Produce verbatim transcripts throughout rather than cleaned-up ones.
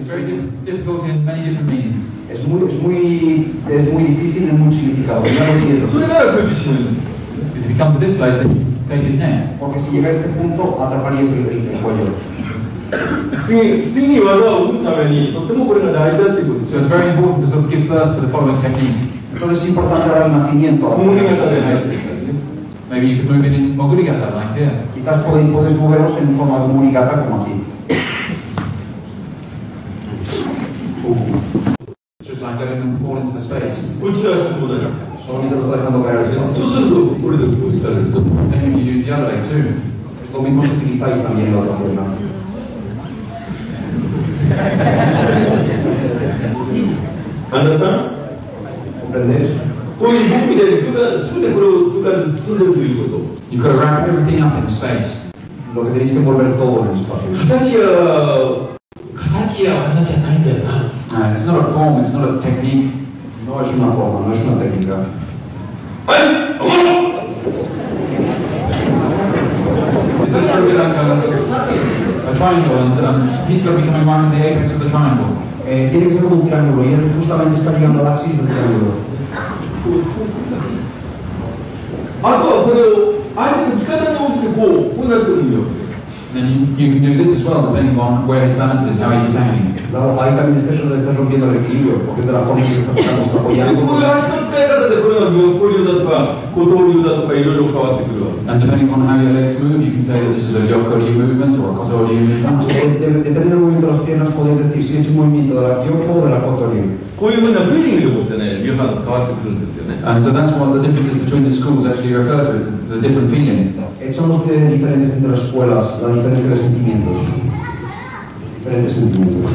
very dif- difficult in many different meanings. Es muy, es muy, es muy difícil en muchos significados. Ya lo entiendo. それなら首絞める。 Because if you come to this place, then you take his neck. Porque si llega a este punto, atraparías el, el, el cuello. 次次に技を生むためにとてもこれが大事だっていうことです。 So it's very important to sort of give birth to the following technique. Entonces es importante dar el nacimiento a la 重りがされないっていうかね。 Maybe you could move it in Mogurigata, like here. Quizás podéis, podéis moveros en forma de murigata como aquí. It's just like letting them fall into the space. こっち側してもらえる。 Solamente lo está dejando caer al espacio. そうするとこれでこういかれると。 Same if you use the other leg too. Esto mismo si utilizáis también la otra pierna. ¿Understand? ¿Comprendéis? こういう動きで空間全てこれを空間に進んでるというこ You've got to wrap everything up in space. Lo que tenéis que envolver todo en el espacio. と。形や形や技じゃないんだよな。 Uh, it's not a form, it's not a technique. No es una forma, no es una técnica. はい。おっ It's just a bit like a, a triangle, and um, he's got to be coming right to the apex of the triangle. Eh, tiene que ser como un triángulo y él justamente está llegando al axis del triángulo. あとはこれを相手の力に応じてこうこうなってるんよ。 Then you, you can do this as well, depending on where his balance is, how he's attacking. Claro, ahí también estás, estás rompiendo el equilibrio, porque es de la forma en que está tocando, está こう apoyando. いう足の使い方でこれが五流だとか五刀流だとかいろいろ変わってくるわけ。 And depending on how your legs move, you can say that this is a Yoko-ryu movement or a Koto-ryu movement. Eh, de- Depende del movimiento de las piernas, podéis decir si es un movimiento de la Kyoko o de la Koto-ryu. こういうふうなフィーリングでもってね流派が変わってくるんですよね。 And so that's what the differences between the schools actually refer to, is the different feeling. Echamos de diferentes entre las escuelas, la diferencia de sentimientos. Diferentes sentimientos.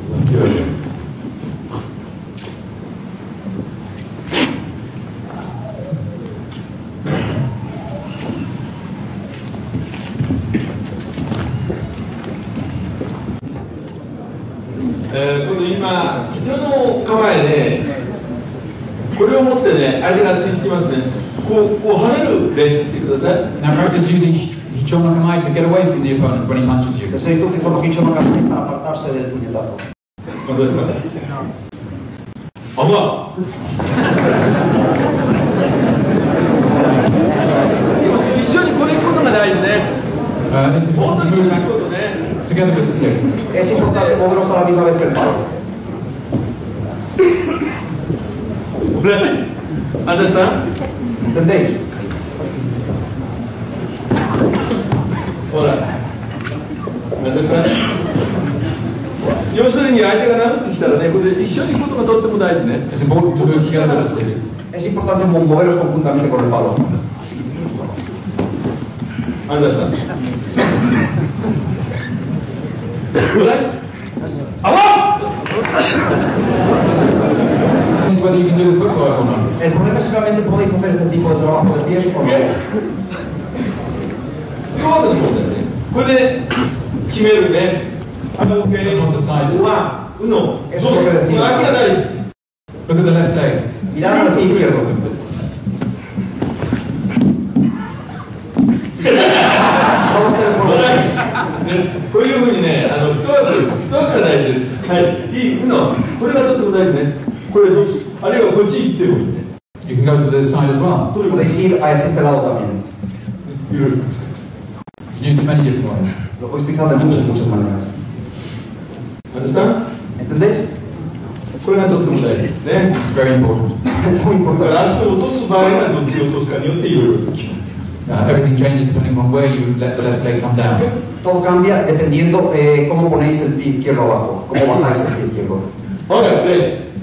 えー、今度今人の構えでこれを持ってね相手がついてきますね。こうこう跳ねる練習してください。 Now practice using Hichomakamai to get away from the opponent when he punches you. Se se hizo utilizando Hichomakamai para apartarse del puñetazo. どうですかね。あま一緒にこれ行くことが大事ね。 Uh, it's 本当 important に to 一緒 move に行く back ことね。 together with the stick. Es importante movernos a la misma vez que el palo. Understand? ¿Entendéis? ほら。Understand? 要するに相手が殴ってきたらね、これで一緒に行くことがとっても大事ね。 It's important to move together with the stick. Es importante moveros conjuntamente con el palo. Understand? Right? Away! It's whether you can do the footwork or not. El problema es que realmente podéis hacer este tipo de trabajo de pies o no. そうですね。これで決めるね。あの、OK。ワン、ウノ。 Eso es lo que decimos. 足がない。 Look at the left leg. Mirad al pie izquierdo. こういうふうにね、あのフットワーク、フットワークが大事です。はい、いい、の、これがとっても大事ね。これどうし、あるいはこっち行ってもいいね。 You can go to the side as well. Podéis ir hacia este lado también. いろいろ。 You can use it many different ways. Lo podéis utilizar de muchas, muchas maneras. Understand? ¿Entendéis? これがとっても大事ですね。 It's very important. Muy だから importante. 足を落とす場合はどっちを落とすかによっていろいろと決まる。 Uh, everything changes depending on where you let the left leg come down. Todo cambia dependiendo eh, cómo ponéis el pie izquierdo abajo, cómo bajáis el pie izquierdo. OK、